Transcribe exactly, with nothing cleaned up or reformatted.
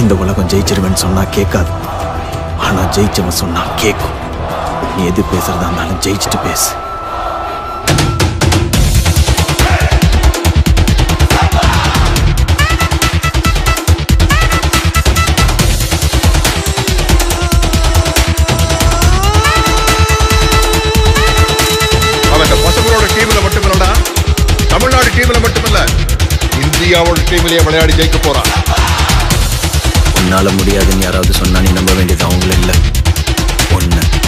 இந்த உலகம் ஜெயிச்சிருவேன்னு சொன்னா கேட்காது, ஆனா ஜெயிச்சவன் சொன்னா கேட்கும். நீ எது பேசுறதா இருந்தாலும் ஜெயிச்சுட்டு பேசு. தமிழ்நாடு டீம்ல மட்டுமல்ல, இந்தியாவோட டீம்லயே விளையாடி ஜெயிக்க போறான். உன்னால முடியாதுன்னு யாராவது சொன்னா நீ நம்ப வேண்டியது அவங்கள இல்ல, ஒண்ணு